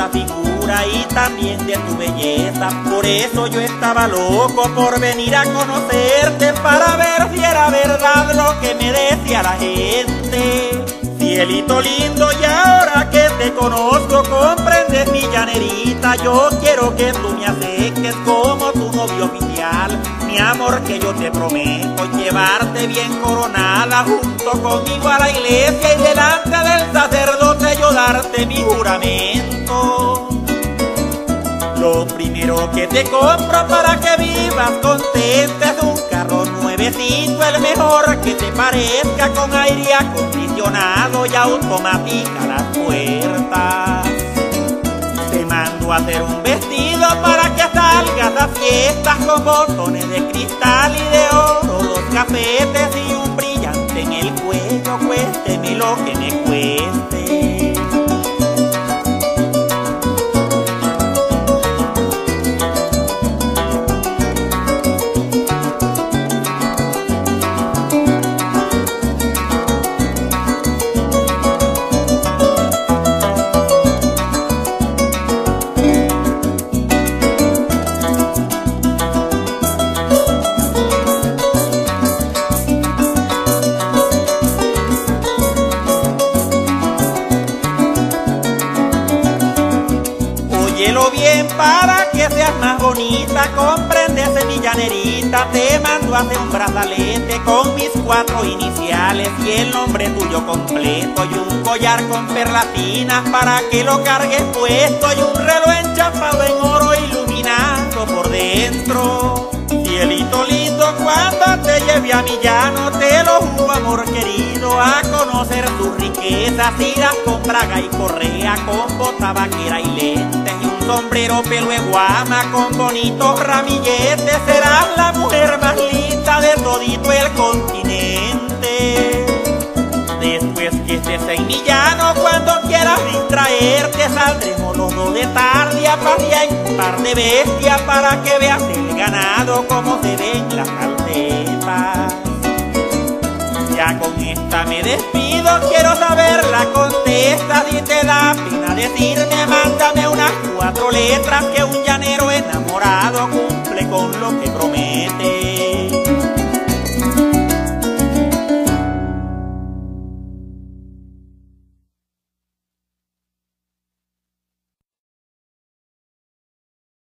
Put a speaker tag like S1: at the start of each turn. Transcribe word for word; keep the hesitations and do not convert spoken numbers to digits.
S1: hermosa figura y también de tu belleza. Por eso yo estaba loco por venir a conocerte, para ver si era verdad lo que me decía la gente. Cielito lindo, y ahora que te conozco, comprendes mi llanerita. Yo quiero que tú me acerques como tu novio oficial. Mi amor, que yo te prometo llevarte bien coronada junto conmigo a la iglesia, y delante del sacerdote yo darte mi juramento. Lo primero que te compro para que vivas contenta es un carro nuevecito, el mejor que te parezca, con aire acondicionado y automática las puertas. Te mando a hacer un vestido para que salgas a fiestas con botones de cristal y de oro, dos capetes y un brillante en el cuello, cuésteme lo que me cueste. Óyelo bien para que seas más bonita, comprendes mi llanerita. Te mando a hacer un brazalete con mis cuatro iniciales y el nombre tuyo completo, y un collar con perlas finas para que lo cargues puesto, y un reloj enchapado en oro iluminado por dentro. Cielito lindo, cuando te lleve a mi llano, te lo juro, amor querido, a conocer tus riquezas. Irás con braga y correa, con bota vaquera y lentes, y un sombrero pelo de guama con bonitos ramilletes. Serás la mujer más linda de todito el continente. Después que estés en mi llano, cuando quieras distraerte, saldremos los dos de tarde a pasear en un par de bestias, para que veas el ganado como se ven las calcetas. Ya con esta me despido, quiero saber la contesta. Si te da pena decirme, mándame unas cuatro letras, que un llanero enamorado cumple con lo